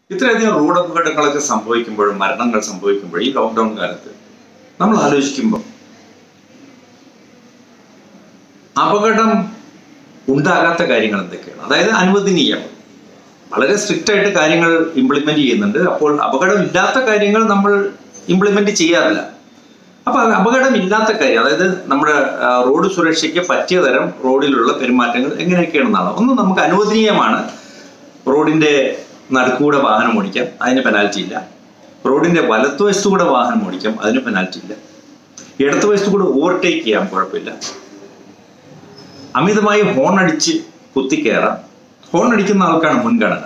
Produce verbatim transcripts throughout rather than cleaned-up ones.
ഇത്രയധികം റോഡ് അപകടങ്ങളൊക്കെ സംഭവിക്കുമ്പോഴും മരണങ്ങൾ സംഭവിക്കുമ്പോഴും ഈ ലോക്ക്ഡൗൺ കാലത്ത് നമ്മൾ ആലോചിക്കുമ്പോൾ അപകടം ഉണ്ടാകാത്ത കാര്യങ്ങൾ എന്തൊക്കെയാണ്? അതായത് അനുവദനീയം, വളരെ സ്ട്രിക്റ്റ് ആയിട്ട് കാര്യങ്ങൾ ഇംപ്ലിമെന്റ് ചെയ്യുന്നുണ്ട്. അപ്പോൾ അപകടം ഇല്ലാത്ത കാര്യങ്ങൾ നമ്മൾ ഇംപ്ലിമെന്റ് ചെയ്യാറില്ല. അപ്പൊ അപകടം ഇല്ലാത്ത കാര്യം, അതായത് നമ്മുടെ റോഡ് സുരക്ഷയ്ക്ക് പറ്റിയ തരം റോഡിലുള്ള പെരുമാറ്റങ്ങൾ എങ്ങനെയൊക്കെയാണെന്നാണ്. ഒന്ന്, നമുക്ക് അനുവദനീയമാണ് റോഡിന്റെ നടുക്കൂടെ വാഹനം ഓടിക്കാം, അതിന് പെനാൽറ്റി ഇല്ല. റോഡിന്റെ വലത്തുവശത്തുകൂടെ വാഹനം ഓടിക്കാം, അതിന് പെനാൽറ്റി ഇല്ല. ഇടത്തുവശത്തുകൂടെ ഓവർടേക്ക് ചെയ്യാം, കുഴപ്പമില്ല. അമിതമായി ഹോൺ അടിച്ച് കുത്തിക്കയറാം, ഹോൺ അടിക്കുന്ന ആൾക്കാണ് മുൻഗണന.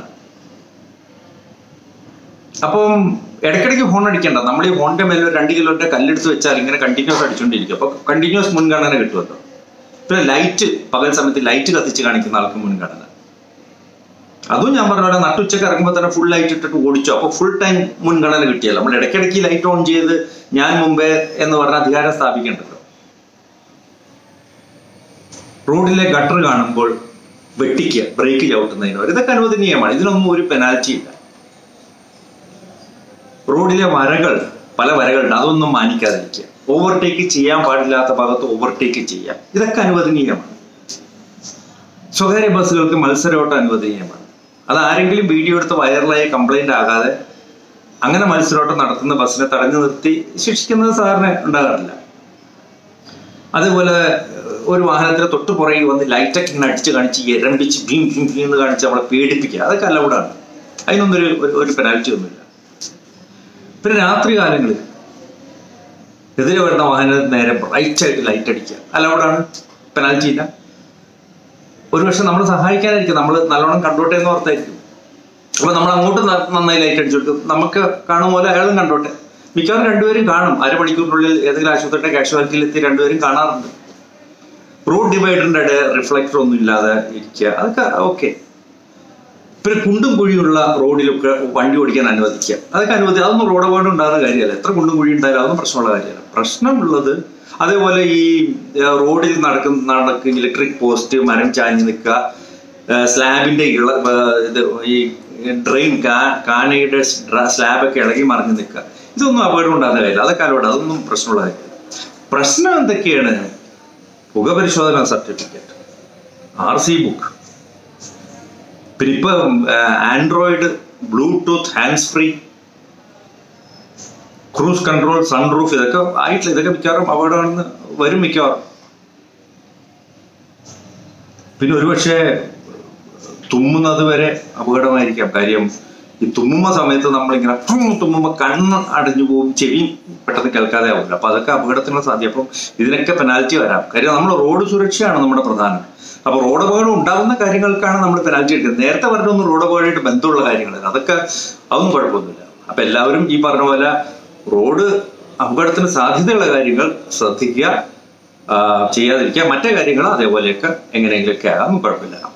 അപ്പം ഇടയ്ക്കിടയ്ക്ക് ഹോൺ അടിക്കേണ്ട, നമ്മൾ ഈ ഹോണിന്റെ മേലെ രണ്ട് കിലോന്റെ കല്ലെടുത്ത് വെച്ചാൽ ഇങ്ങനെ കണ്ടിന്യൂസ് അടിച്ചുകൊണ്ടിരിക്കും. അപ്പൊ കണ്ടിന്യൂസ് മുൻഗണന കിട്ടുമല്ലോ. പിന്നെ ലൈറ്റ്, പകൽ സമയത്ത് ലൈറ്റ് കത്തിച്ച് കാണിക്കുന്ന ആൾക്ക് മുൻഗണന. അതും ഞാൻ പറഞ്ഞ പോലെ നട്ടുച്ചക്ക് ഇറങ്ങുമ്പോൾ തന്നെ ഫുൾ ലൈറ്റ് ഇട്ടിട്ട് ഓടിച്ചോ, അപ്പൊ ഫുൾ ടൈം മുൻഗണന കിട്ടിയല്ലോ. നമ്മൾ ഇടയ്ക്കിടയ്ക്ക് ലൈറ്റ് ഓൺ ചെയ്ത് ഞാൻ മുമ്പേ എന്ന് പറഞ്ഞ അധികാരം സ്ഥാപിക്കേണ്ടല്ലോ. റോഡിലെ ഗട്ടർ കാണുമ്പോൾ വെട്ടിക്കുക, ബ്രേക്ക് ചവിട്ടുന്നതിനോ, ഇതൊക്കെ അനുവദനീയമാണ്. ഇതിനൊന്നും ഒരു പെനാൽറ്റി ഇല്ല. റോഡിലെ വരകൾ, പല വരകളുണ്ട്, അതൊന്നും മാനിക്കാതിരിക്കുക. ഓവർടേക്ക് ചെയ്യാൻ പാടില്ലാത്ത ഭാഗത്ത് ഓവർടേക്ക് ചെയ്യാം, ഇതൊക്കെ അനുവദനീയമാണ്. സ്വകാര്യ ബസ്സുകൾക്ക് മത്സരോട്ടം അനുവദനീയമാണ്. അത് ആരെങ്കിലും വീഡിയോ എടുത്ത് വൈറലായി കംപ്ലൈന്റ് ആകാതെ അങ്ങനെ മത്സരോട്ടം നടത്തുന്ന ബസ്സിനെ തടഞ്ഞു നിർത്തി ശിക്ഷിക്കുന്നത് സാധാരണ ഉണ്ടാകാറില്ല. അതേപോലെ ഒരു വാഹനത്തിന് തൊട്ട് പുറകിൽ വന്ന് ലൈറ്റൊക്കെ ഇങ്ങനെ അടിച്ച് കാണിച്ച് എരമ്പിച്ച് ഭീം ഭീം ഭീം എന്ന് കാണിച്ച് നമ്മളെ പേടിപ്പിക്കുക, അതൊക്കെ അലൗഡാണ്. അതിനൊന്നും ഒരു ഒരു പെനാൽറ്റി ഒന്നുമില്ല. പിന്നെ രാത്രി കാലങ്ങളിൽ എതിരെ വരുന്ന വാഹനത്തിന് നേരെ ബ്രൈറ്റായിട്ട് ലൈറ്റ് അടിക്കുക, അലൗഡാണ്, പെനാൽറ്റി ഇല്ല. ഒരുപക്ഷെ നമ്മൾ സഹായിക്കാനായിരിക്കും, നമ്മൾ നല്ലോണം കണ്ടോട്ടെ എന്ന് ഓർത്തായിരിക്കും. അപ്പൊ നമ്മൾ അങ്ങോട്ട് നന്നായി ലൈറ്റ് അടിച്ചു കൊടുക്കും, നമുക്ക് കാണും പോലെ അയാളും കണ്ടോട്ടെ. മിക്കവാറും രണ്ടുപേരും കാണും. അരമണിക്കൂറിനുള്ളിൽ ഏതെങ്കിലും ആശുപത്രിയുടെ കാഷ്വാലിറ്റിയിൽ എത്തി രണ്ടുപേരും കാണാറുണ്ട്. റോഡ് ഡിവൈഡറിന്റെ ഇടയിൽ റിഫ്ലക്ടർ ഒന്നും ഇല്ലാതെ ഇരിക്കുക, അതൊക്കെ ഓക്കെ. പിന്നെ കുണ്ടും കുഴിയുള്ള റോഡിലൊക്കെ വണ്ടി ഓടിക്കാൻ അനുവദിക്കുക, അതൊക്കെ അനുവദി. അതൊന്നും റോഡ് അപകടം ഉണ്ടാകുന്ന കാര്യമല്ല. എത്ര കുണ്ടും കുഴി ഉണ്ടായാലും അതൊന്നും പ്രശ്നമുള്ള കാര്യമല്ല. പ്രശ്നമുള്ളത് അതേപോലെ ഈ റോഡിൽ നടക്കുന്ന നടക്കുന്ന ഇലക്ട്രിക് പോസ്റ്റ് മരം ചാഞ്ഞ് നിൽക്കുക, സ്ലാബിന്റെ ഇള ഇത് ഈ ഡ്രെയിൻ കാനയുടെ സ്ലാബൊക്കെ ഇളകി മറിഞ്ഞ് നിൽക്കുക, ഇതൊന്നും അപകടം ഉണ്ടാകുന്ന കാര്യമില്ല. അതൊക്കെ അലോട്ട്, അതൊന്നും പ്രശ്നമുള്ള കാര്യമില്ല. പ്രശ്നം എന്തൊക്കെയാണ്? പുകപരിശോധന സർട്ടിഫിക്കറ്റ്, ആർ സി ബുക്ക്, പിന്നെ ഇപ്പൊ Android, Bluetooth, hands free, cruise control, sunroof, ഇതൊക്കെ ആയിട്ടില്ല. ഇതൊക്കെ മിക്കവാറും അപകടമാണെന്ന് വരും മിക്കവാറും. പിന്നെ ഒരുപക്ഷെ തുമ്മുന്നത് വരെ അപകടമായിരിക്കാം. കാര്യം ഈ തുമ്മുമ്പ സമയത്ത് നമ്മളിങ്ങനെ തുമ്മുമ്പോ കണ്ണ് അടഞ്ഞു പോകും, ചെവിയും പെട്ടെന്ന് കേൾക്കാതെ ആവില്ല. അപ്പൊ അതൊക്കെ അപകടത്തിനുള്ള സാധ്യത. അപ്പം ഇതിനൊക്കെ പെനാൽറ്റി വരാം. കാര്യം നമ്മൾ റോഡ് സുരക്ഷയാണ് നമ്മുടെ പ്രധാനം. അപ്പൊ റോഡ് അപകടം ഉണ്ടാകുന്ന കാര്യങ്ങൾക്കാണ് നമ്മൾ പെനാൽറ്റി എടുക്കുന്നത്. നേരത്തെ പറഞ്ഞൊന്നും റോഡ് അപകടമായിട്ട് ബന്ധമുള്ള കാര്യങ്ങൾ, അതൊക്കെ അതൊന്നും കുഴപ്പമൊന്നുമില്ല. അപ്പൊ എല്ലാവരും ഈ പറഞ്ഞ പോലെ റോഡ് അപകടത്തിന് സാധ്യതയുള്ള കാര്യങ്ങൾ ശ്രദ്ധിക്കുക, ചെയ്യാതിരിക്കുക. മറ്റേ കാര്യങ്ങൾ അതേപോലെയൊക്കെ എങ്ങനെയെങ്കിലുമൊക്കെ ആകാം, കുഴപ്പമില്ല.